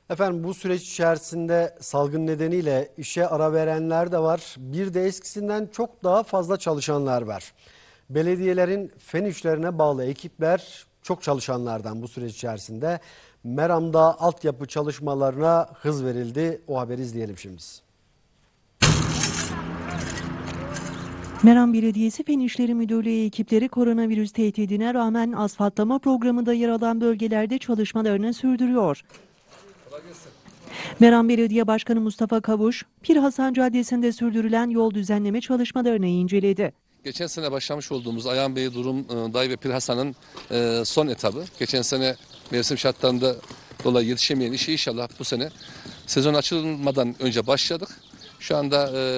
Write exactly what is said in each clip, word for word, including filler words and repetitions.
Efendim bu süreç içerisinde salgın nedeniyle işe ara verenler de var. Bir de eskisinden çok daha fazla çalışanlar var. Belediyelerin fen işlerine bağlı ekipler çok çalışanlardan bu süreç içerisinde. Meram'da altyapı çalışmalarına hız verildi. O haberi izleyelim şimdi. Meram Belediyesi Fen İşleri Müdürlüğü ekipleri koronavirüs tehdidine rağmen asfaltlama programında yer alan bölgelerde çalışmalarını sürdürüyor. Meram Belediye Başkanı Mustafa Kavuş, Pir Hasan Caddesi'nde sürdürülen yol düzenleme çalışmalarını inceledi. Geçen sene başlamış olduğumuz Ayhanbey, Durum, Day ve Pir Hasan'ın son etabı. Geçen sene mevsim şartlarında dolayı yetişemeyen işi inşallah bu sene sezon açılmadan önce başladık. Şu anda e,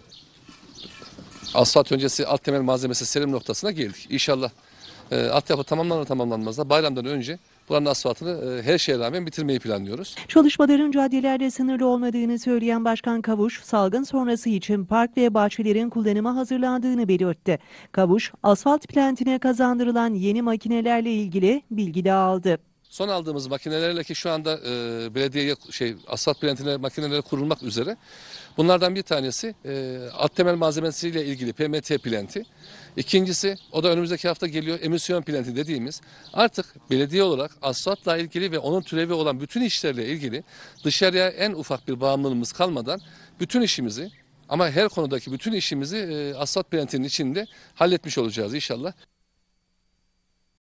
asfalt öncesi alt temel malzemesi serim noktasına geldik. İnşallah e, altyapı tamamlanır tamamlanmaz da bayramdan önce buranın asfaltını e, her şeye rağmen bitirmeyi planlıyoruz. Çalışmaların caddelerde sınırlı olmadığını söyleyen Başkan Kavuş, salgın sonrası için park ve bahçelerin kullanıma hazırlandığını belirtti. Kavuş, asfalt plantine kazandırılan yeni makinelerle ilgili bilgi de aldı. Son aldığımız makinelerle ki şu anda e, belediyeye şey asfalt plantine makineleri kurulmak üzere. Bunlardan bir tanesi e, alt temel malzemesiyle ilgili P M T planti. İkincisi o da önümüzdeki hafta geliyor emisyon planti dediğimiz. Artık belediye olarak asfaltla ilgili ve onun türevi olan bütün işlerle ilgili dışarıya en ufak bir bağımlılığımız kalmadan bütün işimizi ama her konudaki bütün işimizi e, asfalt plantinin içinde halletmiş olacağız inşallah.